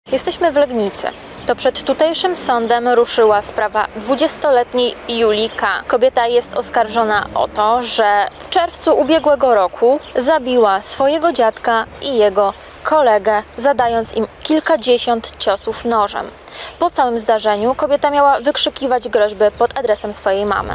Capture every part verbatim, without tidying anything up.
Jesteśmy w Legnicy. To przed tutejszym sądem ruszyła sprawa dwudziestoletniej Julii K. Kobieta jest oskarżona o to, że w czerwcu ubiegłego roku zabiła swojego dziadka i jego kolegę, zadając im kilkadziesiąt ciosów nożem. Po całym zdarzeniu kobieta miała wykrzykiwać groźby pod adresem swojej mamy.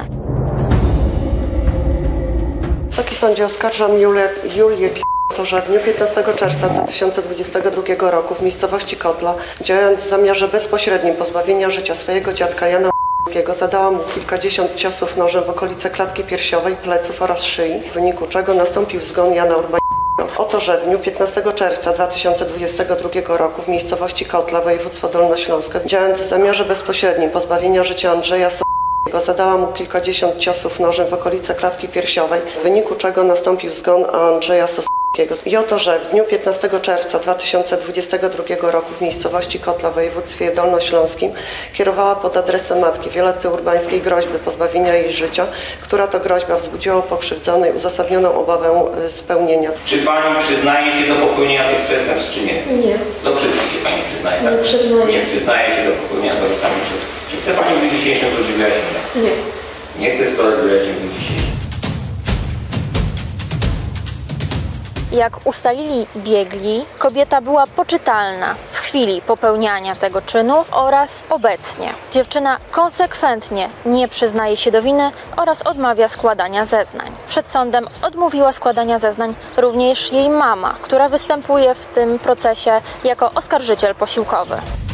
Wysoki sądzie, oskarżam Julię, Julię K. to, że w dniu piętnastego czerwca dwa tysiące dwudziestego drugiego roku w miejscowości Kotla, działając w zamiarze bezpośrednim pozbawienia życia swojego dziadka Jana zadała mu kilkadziesiąt ciosów nożem w okolice klatki piersiowej, pleców oraz szyi, w wyniku czego nastąpił zgon Jana Urbańskiego. Oto, że w dniu piętnastego czerwca dwa tysiące dwudziestego drugiego roku w miejscowości Kotla, województwo dolnośląskie, działając w zamiarze bezpośrednim pozbawienia życia Andrzeja zadała mu kilkadziesiąt ciosów nożem w okolice klatki piersiowej, w wyniku czego nastąpił zgon Andrzeja Soskiego. I oto, że w dniu piętnastego czerwca dwa tysiące dwudziestego drugiego roku w miejscowości Kotla w województwie dolnośląskim kierowała pod adresem matki Violetty Urbańskiej groźby pozbawienia jej życia, która to groźba wzbudziła u pokrzywdzonej uzasadnioną obawę spełnienia. Czy pani przyznaje się do popełnienia tych przestępstw, czy nie? Nie. Do wszystkich się pani przyznaje, tak? Nie przyznaję. Nie przyznaje się do popełnienia tych samych. Czy chce pani w dniu dzisiejszym złożyć wyjaśnienia? Nie. Nie chce składać wyjaśnień w dniu dzisiejszym. Jak ustalili biegli, kobieta była poczytalna w chwili popełniania tego czynu oraz obecnie. Dziewczyna konsekwentnie nie przyznaje się do winy oraz odmawia składania zeznań. Przed sądem odmówiła składania zeznań również jej mama, która występuje w tym procesie jako oskarżyciel posiłkowy.